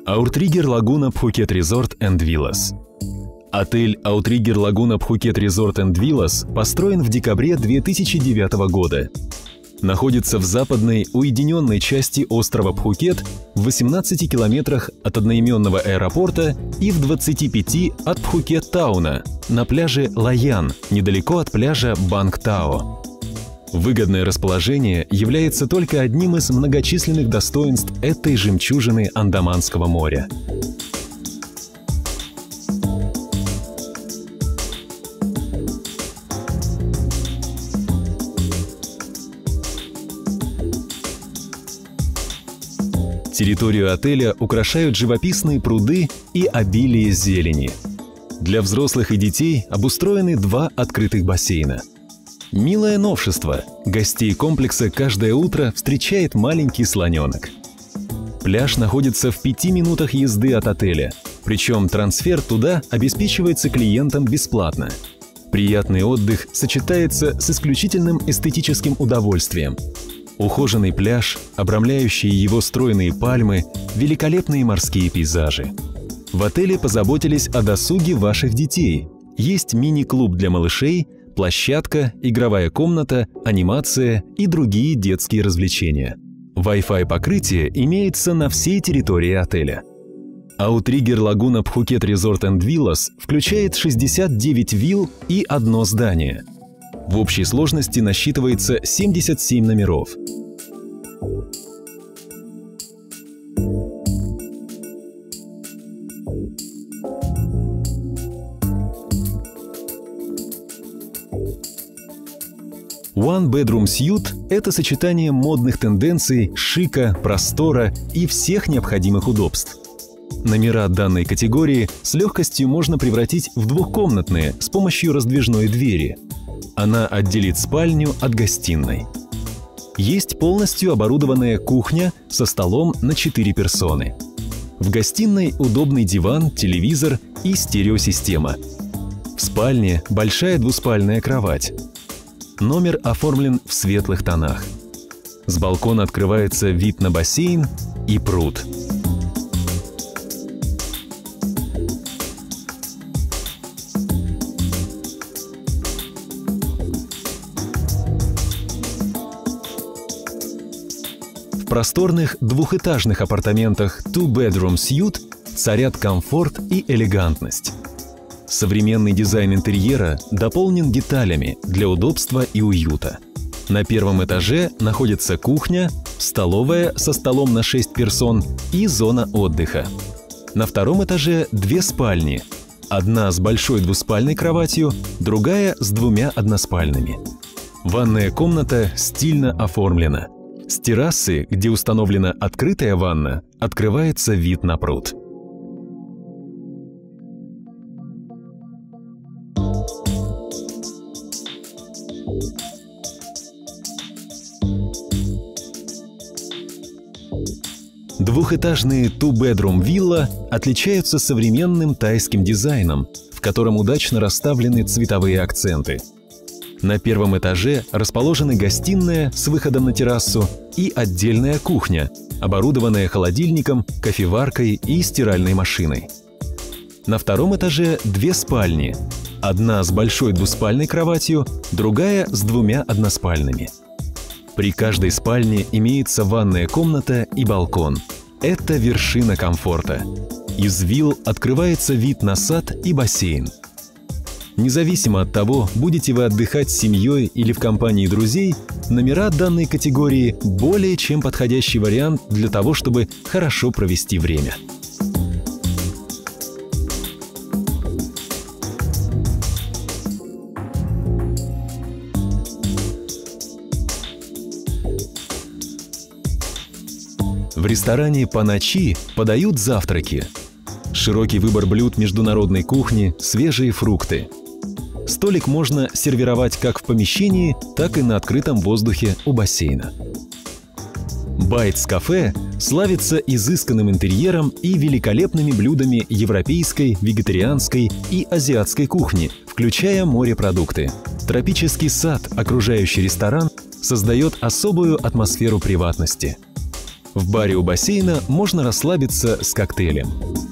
Outrigger Laguna Phuket Resort and Villas. Отель Outrigger Laguna Phuket Resort and Villas построен в декабре 2009 года. Находится в западной уединенной части острова Пхукет в 18 километрах от одноименного аэропорта и в 25 от Пхукет-тауна на пляже Лаян, недалеко от пляжа Бангтао. Выгодное расположение является только одним из многочисленных достоинств этой жемчужины Андаманского моря. Территорию отеля украшают живописные пруды и обилие зелени. Для взрослых и детей обустроены 2 открытых бассейна. Милое новшество – гостей комплекса каждое утро встречает маленький слоненок. Пляж находится в 5 минутах езды от отеля, причем трансфер туда обеспечивается клиентам бесплатно. Приятный отдых сочетается с исключительным эстетическим удовольствием. Ухоженный пляж, обрамляющие его стройные пальмы, великолепные морские пейзажи. В отеле позаботились о досуге ваших детей. Есть мини-клуб для малышей, площадка, игровая комната, анимация и другие детские развлечения. Wi-Fi покрытие имеется на всей территории отеля. Outrigger Laguna Phuket Resort and Villas включает 69 вилл и 1 здание. В общей сложности насчитывается 77 номеров. One Bedroom Suite – это сочетание модных тенденций, шика, простора и всех необходимых удобств. Номера данной категории с легкостью можно превратить в двухкомнатные с помощью раздвижной двери. Она отделит спальню от гостиной. Есть полностью оборудованная кухня со столом на 4 персоны. В гостиной удобный диван, телевизор и стереосистема. В спальне большая двуспальная кровать. Номер оформлен в светлых тонах. С балкона открывается вид на бассейн и пруд. В просторных двухэтажных апартаментах Two Bedroom Suite царят комфорт и элегантность. Современный дизайн интерьера дополнен деталями для удобства и уюта. На 1-м этаже находится кухня, столовая со столом на 6 персон и зона отдыха. На 2-м этаже 2 спальни. Одна с большой двуспальной кроватью, другая с 2 односпальными. Ванная комната стильно оформлена. С террасы, где установлена открытая ванна, открывается вид на пруд. Двухэтажные two-bedroom вилла отличаются современным тайским дизайном, в котором удачно расставлены цветовые акценты. На 1-м этаже расположены гостиная с выходом на террасу и отдельная кухня, оборудованная холодильником, кофеваркой и стиральной машиной. На 2-м этаже 2 спальни, одна с большой двуспальной кроватью, другая с 2 односпальными. При каждой спальне имеется ванная комната и балкон. Это вершина комфорта. Из вилл открывается вид на сад и бассейн. Независимо от того, будете вы отдыхать с семьей или в компании друзей, номера данной категории более чем подходящий вариант для того, чтобы хорошо провести время. В ресторане «По-ночи» подают завтраки. Широкий выбор блюд международной кухни, свежие фрукты. Столик можно сервировать как в помещении, так и на открытом воздухе у бассейна. Байтс Кафе славится изысканным интерьером и великолепными блюдами европейской, вегетарианской и азиатской кухни, включая морепродукты. Тропический сад, окружающий ресторан, создает особую атмосферу приватности. В баре у бассейна можно расслабиться с коктейлем.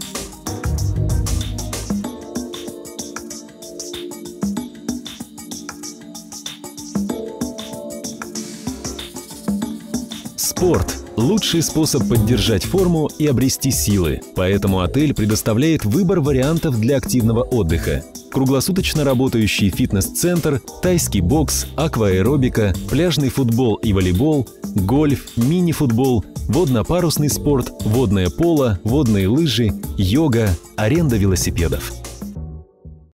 Спорт – лучший способ поддержать форму и обрести силы, поэтому отель предоставляет выбор вариантов для активного отдыха. Круглосуточно работающий фитнес-центр, тайский бокс, акваэробика, пляжный футбол и волейбол, гольф, мини-футбол, водно-парусный спорт, водное поло, водные лыжи, йога, аренда велосипедов.